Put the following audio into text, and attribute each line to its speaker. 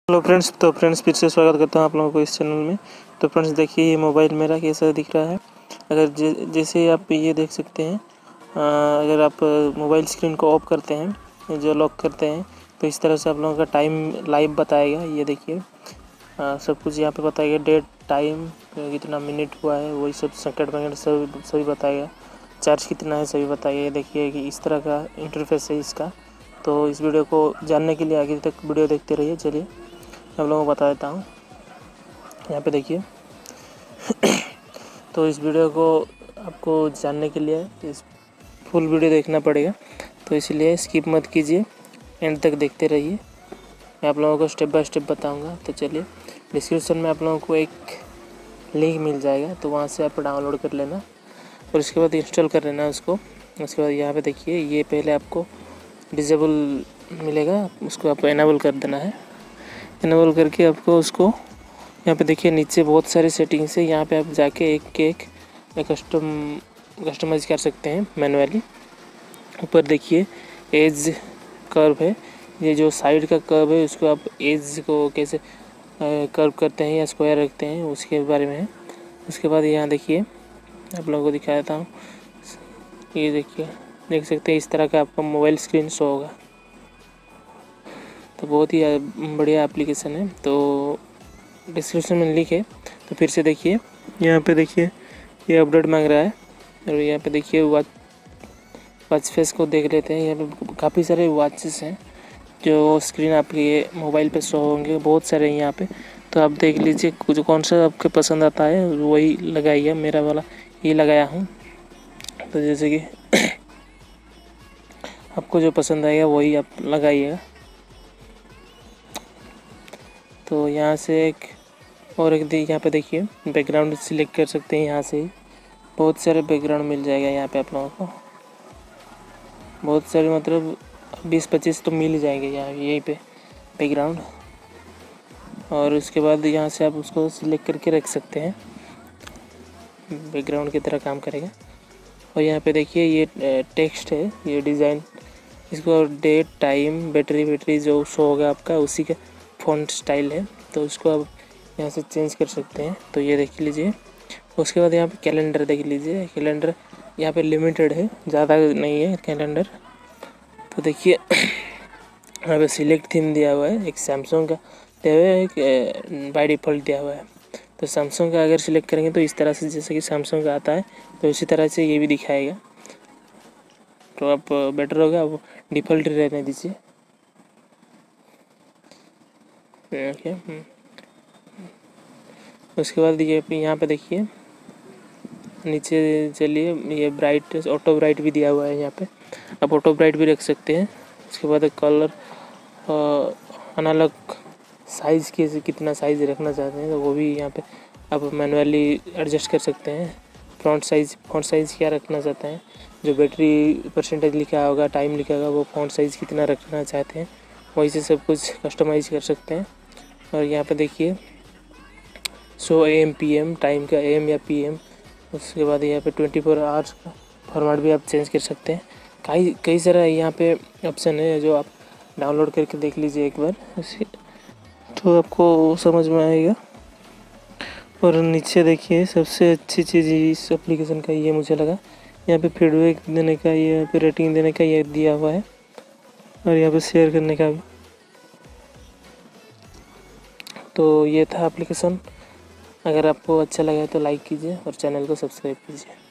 Speaker 1: Hello friends, तो फिर से स्वागत करता हूँ आप लोगों को इस चैनल में। तो फ्रेंड्स देखिए, ये मोबाइल मेरा कैसा दिख रहा है। अगर जैसे आप ये देख सकते हैं, अगर आप मोबाइल स्क्रीन को ऑफ करते हैं, जो लॉक करते हैं, तो इस तरह से आप लोगों का टाइम लाइव बताएगा। ये देखिए, सब कुछ यहाँ पे बताएगा, डेट, टाइम, कितना मिनट हुआ है, वही सब, सेकंड वगैरह सब सभी बताएगा। चार्ज कितना है सभी बताएगा। ये देखिए कि इस तरह का इंटरफेस है इसका। तो इस वीडियो को जानने के लिए आगे तक वीडियो देखते रहिए। चलिए आप लोगों को बता देता हूँ। यहाँ पे देखिए तो इस वीडियो को आपको जानने के लिए इस फुल वीडियो देखना पड़ेगा, तो इसलिए स्किप मत कीजिए, एंड तक देखते रहिए। मैं आप लोगों को स्टेप बाय स्टेप बताऊंगा। तो चलिए, डिस्क्रिप्शन में आप लोगों को एक लिंक मिल जाएगा, तो वहाँ से आप डाउनलोड कर लेना और उसके बाद इंस्टॉल कर लेना उसको। उसके बाद यहाँ पे देखिए, ये पहले आपको डिसेबल मिलेगा, उसको आपको इनेबल कर देना है। इनेबल करके आपको उसको यहाँ पे देखिए, नीचे बहुत सारी सेटिंग्स है। यहाँ पे आप जाके एक कस्टमाइज कर सकते हैं मैनुअली। ऊपर देखिए एज कर्व है, ये जो साइड का कर्व है उसको आप एज को कैसे कर्व करते हैं या स्क्वायर रखते हैं, उसके बारे में है। उसके बाद यहाँ देखिए, आप लोगों को दिखा देता हूँ। ये देखिए, देख सकते हैं इस तरह का आपका मोबाइल स्क्रीन शो होगा। तो बहुत ही बढ़िया एप्लीकेशन है। तो डिस्क्रिप्शन में लिंक है, तो फिर से देखिए। यहाँ पे देखिए, ये अपडेट मांग रहा है। और यहाँ पे देखिए वॉच फेस को देख लेते हैं। यहाँ पे काफ़ी सारे वॉचेस हैं जो स्क्रीन आपके मोबाइल पे शो होंगे, बहुत सारे हैं यहाँ पे। तो आप देख लीजिए कुछ कौन सा आपके पसंद आता है वही लगाइए। मेरा वाला ये लगाया हूँ। तो जैसे कि आपको जो पसंद आएगा वही आप लगाइएगा। तो यहाँ से यहाँ पे देखिए, बैकग्राउंड सिलेक्ट कर सकते हैं। यहाँ से बहुत सारे बैकग्राउंड मिल जाएगा यहाँ पे आप लोगों को, बहुत सारे, मतलब 20-25 तो मिल जाएंगे यहाँ यहीं पे बैकग्राउंड। और उसके बाद यहाँ से आप उसको सिलेक्ट करके रख सकते हैं, बैकग्राउंड की तरह काम करेगा। और यहाँ पे देखिए, ये टेक्स्ट है, ये डिज़ाइन, इसको डेट, टाइम, बैटरी जो शो होगा आपका, उसी का फ़ॉन्ट स्टाइल है। तो उसको आप यहाँ से चेंज कर सकते हैं। तो ये देख लीजिए। उसके बाद यहाँ पे कैलेंडर देख लीजिए। कैलेंडर यहाँ पे लिमिटेड है, ज़्यादा नहीं है कैलेंडर। तो देखिए यहाँ पे सिलेक्ट थीम दिया हुआ है, एक सैमसंग का दिया हुआ है, एक बाय डिफ़ॉल्ट दिया हुआ है। तो सैमसंग का अगर सिलेक्ट करेंगे तो इस तरह से, जैसे कि सैमसंग का आता है, तो इसी तरह से ये भी दिखाएगा। तो आप बेटर होगा वो डिफ़ॉल्ट रहने दीजिए। ओके। उसके बाद ये यहाँ पे देखिए, नीचे चलिए, ये ब्राइट, ऑटो ब्राइट भी दिया हुआ है यहाँ पे, आप ऑटो ब्राइट भी रख सकते हैं। उसके बाद कलर, अनलॉक साइज़ के कितना साइज़ रखना चाहते हैं तो वो भी यहाँ पे आप मैनुअली एडजस्ट कर सकते हैं। फ़ॉन्ट साइज़ क्या रखना चाहते हैं, जो बैटरी परसेंटेज लिखा होगा, टाइम लिखा होगा, वो फ़ॉन्ट साइज़ कितना रखना चाहते हैं, वही से सब कुछ कस्टमाइज़ कर सकते हैं। और यहाँ पे देखिए, शो AM PM, टाइम का AM या PM। उसके बाद यहाँ पे 24 आवर्स का फॉर्मेट भी आप चेंज कर सकते हैं। कई सारा यहाँ पे ऑप्शन है जो आप डाउनलोड करके देख लीजिए एक बार, तो आपको समझ में आएगा। और नीचे देखिए, सबसे अच्छी चीज़ इस एप्लीकेशन का ये मुझे लगा, यहाँ पे फीडबैक देने का, ये यहाँ पे रेटिंग देने का ये दिया हुआ है, और यहाँ पे शेयर करने का भी। तो ये था एप्लीकेशन। अगर आपको अच्छा लगा तो लाइक कीजिए और चैनल को सब्सक्राइब कीजिए।